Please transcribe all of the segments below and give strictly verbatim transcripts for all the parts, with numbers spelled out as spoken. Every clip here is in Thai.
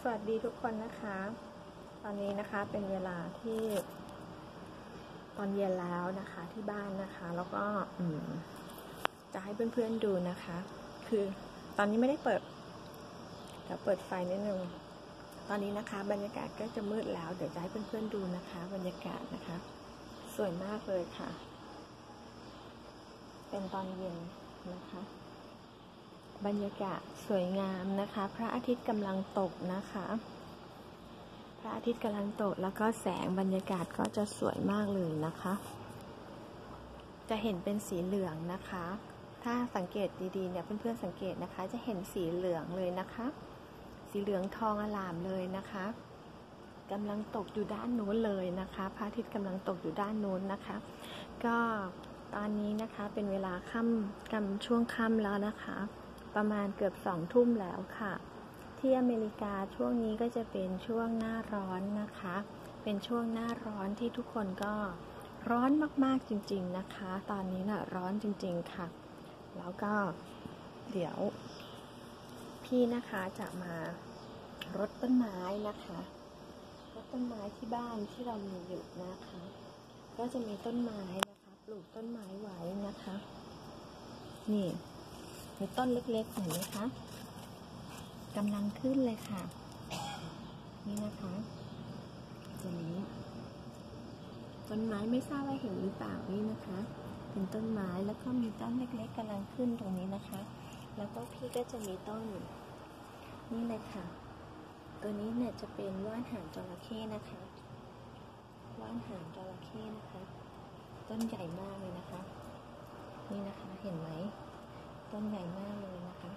วัสดีทุกคนนะคะตอนนี้นะคะเป็นเวลาที่ตอนเย็นแล้วนะคะที่บ้านนะคะแล้วก็จะให้เพื่อนๆดูนะคะคือตอนนี้ไม่ได้เปิดเดี๋ยวเปิดไฟนิดนึงตอนนี้นะคะบรรยากาศก็จะมืดแล้วเดี๋ยวจะให้เพื่อนๆดูนะคะบรรยากาศนะคะสวยมากเลยค่ะเป็นตอนเย็นนะคะบรรยากาศสวยงามนะคะพระอาทิตย์กำลังตกนะคะพระอาทิตย์กำลังตกแล้วก็แสงบรรยากาศก็จะสวยมากเลยนะคะจะเห็นเป็นสีเหลืองนะคะถ้าสังเกตดีๆเนี่ยเพื่อนๆสังเกตนะคะจะเห็นสีเหลืองเลยนะคะสีเหลืองทองอลามเลยนะคะกำลังตกอยู่ด้านโน้นเลยนะคะพระอาทิตย์กำลังตกอยู่ด้านโน้นนะคะก็ตอนนี้นะคะเป็นเวลาค่ำกำลังช่วงค่ำแล้วนะคะประมาณเกือบสองทุ่มแล้วค่ะที่อเมริกาช่วงนี้ก็จะเป็นช่วงหน้าร้อนนะคะเป็นช่วงหน้าร้อนที่ทุกคนก็ร้อนมากๆจริงๆนะคะตอนนี้น่ะร้อนจริงๆค่ะแล้วก็เดี๋ยวพี่นะคะจะมารดต้นไม้นะคะรดต้นไม้ที่บ้านที่เรามีอยู่นะคะก็จะมีต้นไม้นะคะปลูกต้นไม้ไว้นะคะนี่มีต้นเล็กๆเห็นไหมคะกำลังขึ้นเลยค่ะนี่นะคะตัวนี้ต้นไม้ไม่ทราบว่าเห็นหรือเปล่านี่นะคะเป็นต้นไม้แล้วก็มีต้นเล็กๆกำลังขึ้นตรงนี้นะคะแล้วก็พี่ก็จะมีต้นนี่เลยค่ะตัวนี้เนี่ยจะเป็นว่านหางจระเข้นะคะว่านหางจระเข้นะคะต้นใหญ่มากเลยนะคะนี่นะคะเห็นไหมต้นใหญ่มากเลยนะคะ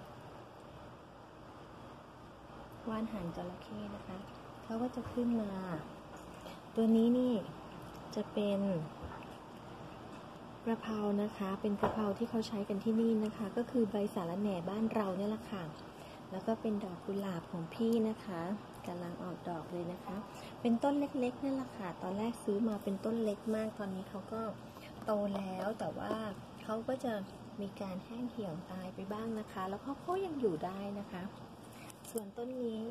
ว่านหางจระเข้นะคะเขาก็จะขึ้นมาตัวนี้นี่จะเป็นกระเพรานะคะเป็นกระเพราที่เขาใช้กันที่นี่นะคะก็คือใบสาระแหน่บ้านเราเนี่ยแหละค่ะแล้วก็เป็นดอกกุหลาบของพี่นะคะกำลังออกดอกเลยนะคะเป็นต้นเล็กๆนั่นแหละค่ะตอนแรกซื้อมาเป็นต้นเล็กมากตอนนี้เขาก็โตแล้วแต่ว่าเขาก็จะมีการแห้งเหี่ยวตายไปบ้างนะคะแล้วเขาก็ยังอยู่ได้นะคะส่วนต้นนี้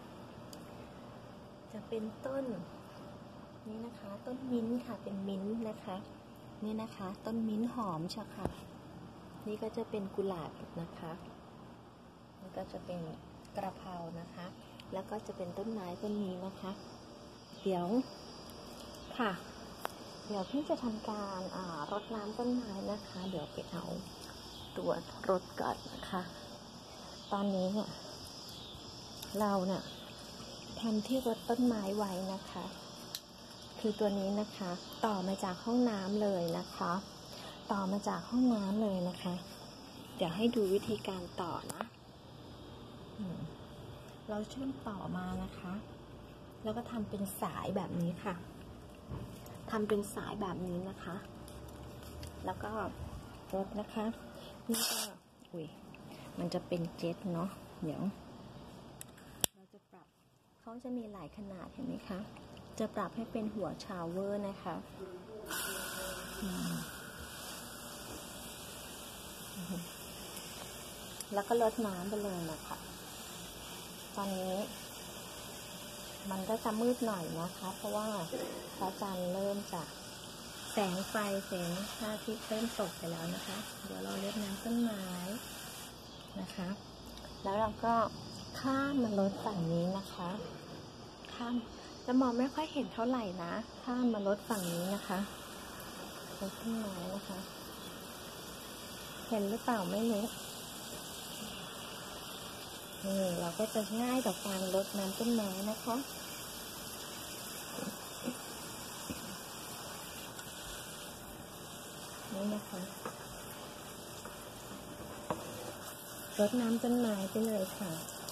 จะเป็นต้นนี้นะคะต้นมิ้นท์ค่ะเป็นมิ้นท์นะคะนี่นะคะต้นมิ้นท์หอมใช่ค่ะนี่ก็จะเป็นกุหลาบนะคะแล้วก็จะเป็นกระเพรานะคะแล้วก็จะเป็นต้นไม้ต้นนี้นะคะเดี๋ยวค่ะเดี๋ยวพี่จะทำการรดน้ำต้นไม้นะคะเดี๋ยวไปเอาตัวรดก่อนนะคะตอนนี้เนี่ยเราเนี่ยทำที่รดต้นไม้ไว้นะคะคือตัวนี้นะคะต่อมาจากห้องน้ำเลยนะคะต่อมาจากห้องน้ำเลยนะคะเดี๋ยวให้ดูวิธีการต่อนะเราเชื่อมต่อมานะคะแล้วก็ทำเป็นสายแบบนี้ค่ะทำเป็นสายแบบนี้นะคะแล้วก็รดนะคะนี่ก็อุ้ยมันจะเป็นเจ็ตเนาะเดี๋ยวเราจะปรับเขาจะมีหลายขนาดเห็นไหมคะจะปรับให้เป็นหัวชาวเวอร์นะคะแล้วก็ลดน้ำไปเลยนะคะตอนนี้มันก็จะมืดหน่อยนะคะเพราะว่าพระจันทร์เริ่มจากแสงไฟแสงพระอาทิตย์เริ่มตกไปแล้วนะคะเดี๋ยวเราลดน้ำต้นไม้นะคะแล้วเราก็ข้ามมาลดฝั่งนี้นะคะข้ามจะมองไม่ค่อยเห็นเท่าไหร่นะข้ามมาลดฝั่งนี้นะคะลดต้นไม้นะคะเห็นหรือเปล่าไม่รู้นี่เราก็จะง่ายต่อการรดน้ำต้นไม้นะคะนี่นะคะรดน้ำต้นไม้ไปเลยค่ะ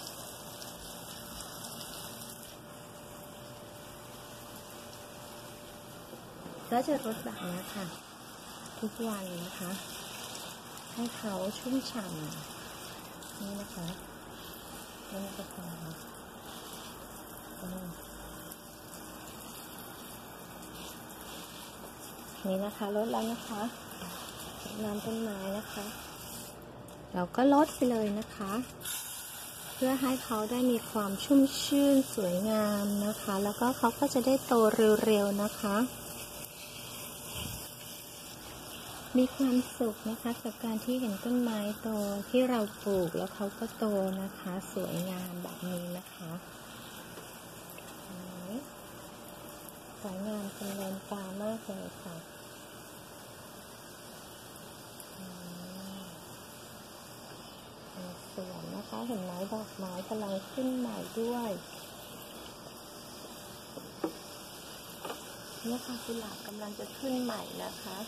ก็จะรดแบบนี้ค่ะทุกวันนะคะให้เขาชุ่มฉ่ำนี่นะคะนี่ก็พอนี่นะคะรดแล้วนะคะน้ำต้นไม้นะคะเราก็รดไปเลยนะคะเพื่อให้เขาได้มีความชุ่มชื่นสวยงามนะคะแล้วก็เขาก็จะได้โตเร็วๆนะคะมีความสุขนะคะกับการที่เห็นต้นไม้โตที่เราปลูกแล้วเขาก็โตนะคะสวยงามแบบนี้นะคะสวยงามจนเลินตามากเลยค่ะสวยนะคะเห็นไหมดอกไม้กำลังขึ้นใหม่ด้วยนี่ค่ะกุหลาบกำลังจะขึ้นใหม่นะคะ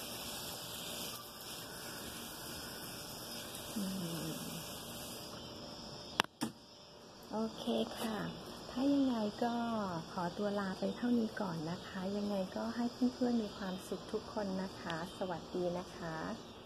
โอเคค่ะถ้ายังไงก็ขอตัวลาไปเท่านี้ก่อนนะคะยังไงก็ให้เพื่อนๆมีความสุขทุกคนนะคะสวัสดีนะคะ